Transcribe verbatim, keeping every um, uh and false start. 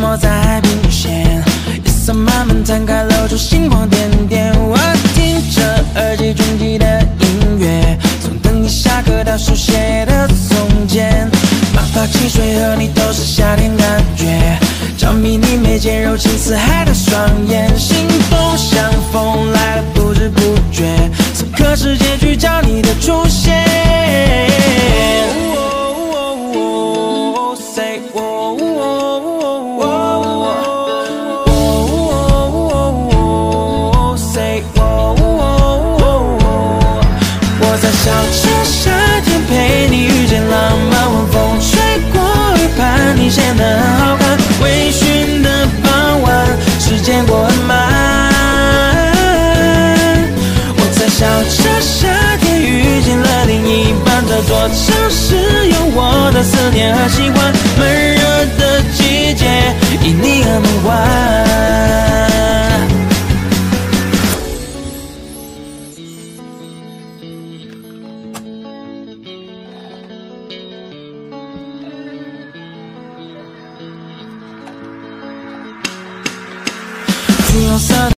寞在海平线，夜色慢慢摊开，露出星光点点。我听着耳机中记的音乐，从等你下课到书写的从前，泡泡汽水和你都是夏天感觉，着迷你眉间柔情似海的双眼，心动像风来了不知不觉，此刻时间去找你的出现。Say 我。我在小城夏天陪你遇见浪漫，晚风吹过耳畔，你显得很好看。微醺的傍晚，时间过很慢。我在小城夏天遇见了另一半，这座城市有我的思念和喜欢。闷热的季节，因你而梦幻。橘红色。